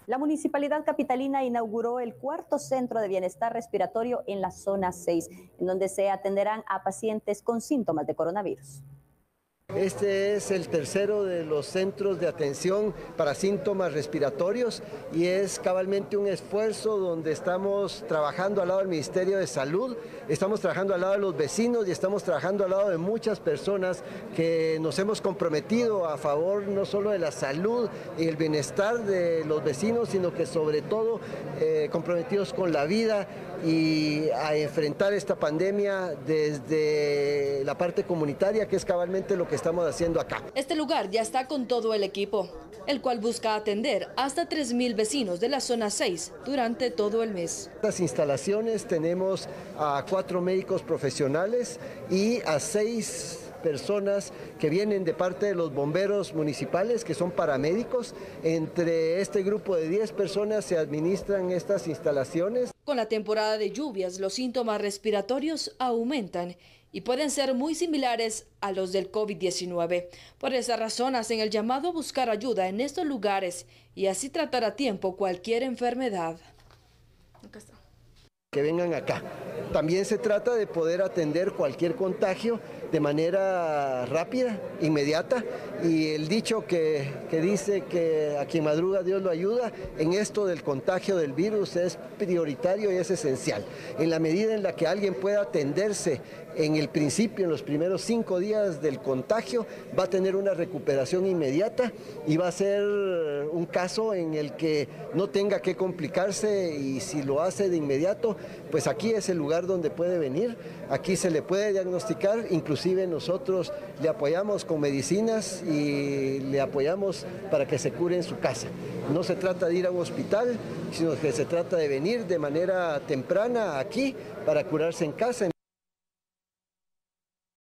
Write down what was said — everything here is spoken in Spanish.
La Municipalidad Capitalina inauguró el cuarto centro de bienestar respiratorio en la zona 6, en donde se atenderán a pacientes con síntomas de coronavirus. Este es el tercero de los centros de atención para síntomas respiratorios y es cabalmente un esfuerzo donde estamos trabajando al lado del Ministerio de Salud, estamos trabajando al lado de los vecinos y estamos trabajando al lado de muchas personas que nos hemos comprometido a favor no solo de la salud y el bienestar de los vecinos, sino que sobre todo comprometidos con la vida y a enfrentar esta pandemia desde la parte comunitaria, que es cabalmente lo que estamos haciendo acá. Este lugar ya está con todo el equipo, el cual busca atender hasta 3.000 vecinos de la zona 6 durante todo el mes. En estas instalaciones tenemos a 4 médicos profesionales y a 6 personas que vienen de parte de los bomberos municipales, que son paramédicos. Entre este grupo de 10 personas se administran estas instalaciones. Con la temporada de lluvias, los síntomas respiratorios aumentan y pueden ser muy similares a los del COVID-19. Por esa razón hacen el llamado a buscar ayuda en estos lugares y así tratar a tiempo cualquier enfermedad. Acá está. Que vengan acá. También se trata de poder atender cualquier contagio de manera rápida, inmediata, y el dicho que dice que a quien madruga Dios lo ayuda, en esto del contagio del virus es prioritario y es esencial. En la medida en la que alguien pueda atenderse en el principio, en los primeros 5 días del contagio, va a tener una recuperación inmediata y va a ser un caso en el que no tenga que complicarse, y si lo hace de inmediato, pues aquí es el lugar donde puede venir, aquí se le puede diagnosticar, inclusive nosotros le apoyamos con medicinas y le apoyamos para que se cure en su casa. No se trata de ir a un hospital, sino que se trata de venir de manera temprana aquí para curarse en casa.